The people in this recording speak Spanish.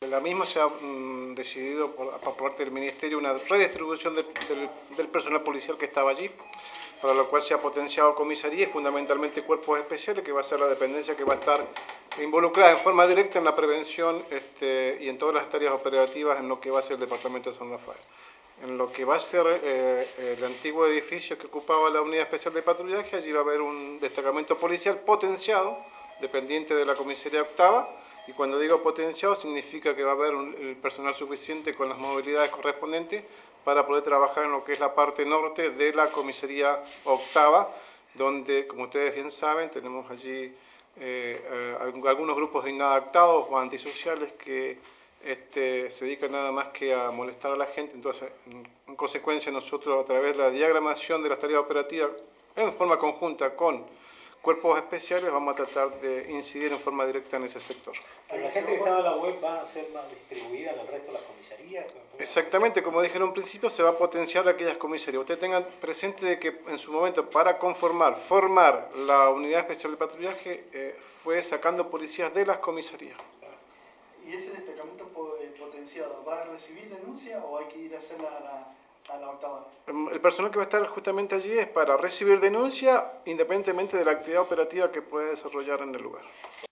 la misma se ha decidido por parte del Ministerio una redistribución del personal policial que estaba allí, para lo cual se ha potenciado comisaría y fundamentalmente cuerpos especiales, que va a ser la dependencia que va a estar involucrada en forma directa en la prevención y en todas las tareas operativas en lo que va a ser el departamento de San Rafael. En lo que va a ser el antiguo edificio que ocupaba la Unidad Especial de Patrullaje, allí va a haber un destacamento policial potenciado, dependiente de la comisaría octava, y cuando digo potenciado significa que va a haber el personal suficiente con las movilidades correspondientes para poder trabajar en lo que es la parte norte de la comisaría octava, donde, como ustedes bien saben, tenemos allí algunos grupos inadaptados o antisociales que se dedican nada más que a molestar a la gente. Entonces, en consecuencia, nosotros, a través de la diagramación de las tareas operativas en forma conjunta con cuerpos especiales, vamos a tratar de incidir en forma directa en ese sector. ¿La gente que estaba en la web va a ser más distribuida en el resto de las comisarías? Exactamente, como dije en un principio, se va a potenciar aquellas comisarías. Ustedes tengan presente de que en su momento, para formar la Unidad Especial de Patrullaje, fue sacando policías de las comisarías. ¿Y ese destacamento potenciado va a recibir denuncia o hay que ir a hacerla a la octava? El personal que va a estar justamente allí es para recibir denuncia independientemente de la actividad operativa que puede desarrollar en el lugar.